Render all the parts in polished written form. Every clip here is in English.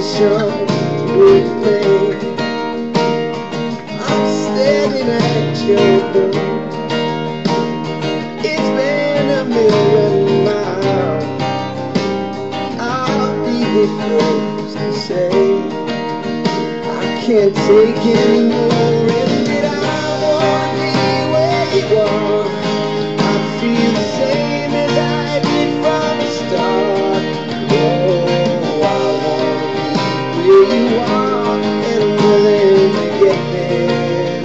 conversation with me. I'm standing at your door. It's been a million miles. I'll be the first to say I can't take anymore, and that I wanna be where you are. I feel the same as I did from the start. Oh, I wanna be where you are, and I'm willing to get there.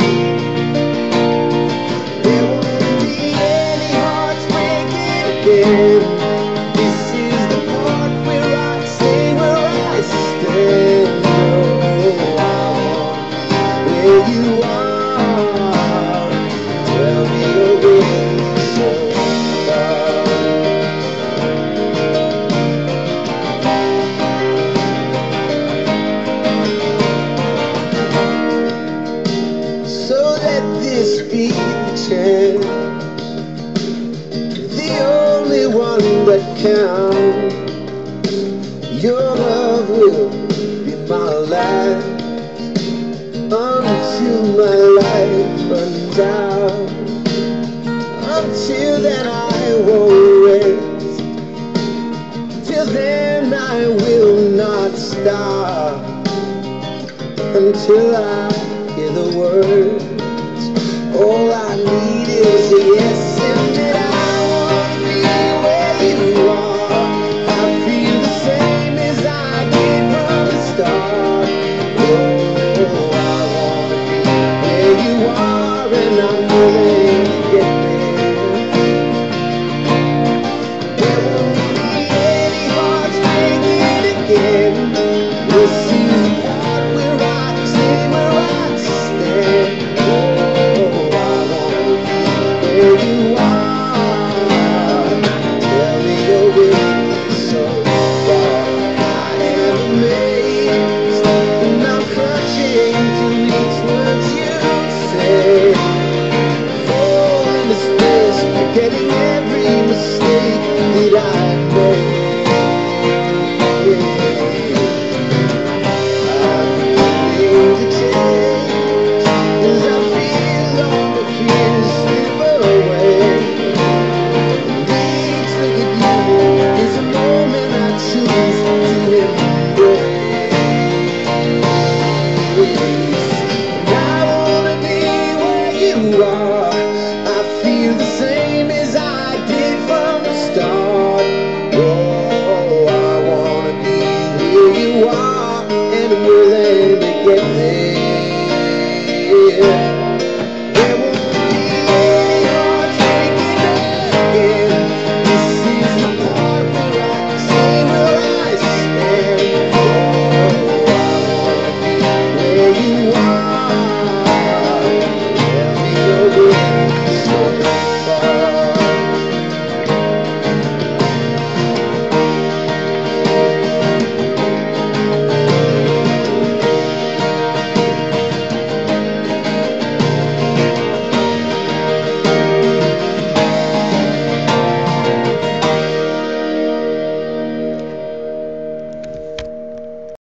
There won't be any hearts breaking again. This is the part where I say where I stand. Oh, I wanna be where you are. Tell me your way so far. So let this be the chance, the only one that counts. Your love will be my life until my life runs out. Until then I won't rest. Till then I will not stop. Until I hear the words, all I need is a yes, and that I wanna be where you are. I feel the same as I did from the start. Oh, I wanna be where you are, and I'm willing to get there. There won't be any hearts breaking again. This is the part where I say where I stand. Oh, I wanna be where you are. Tell me your way so far. I am amazed, and I'm clutching to each word you say. Fall into space, forgetting every mistake that I've made. I'm willing to change, 'cause I feel all the fears slip away. And each look at you is a moment I choose to embrace. And I wanna be where you are.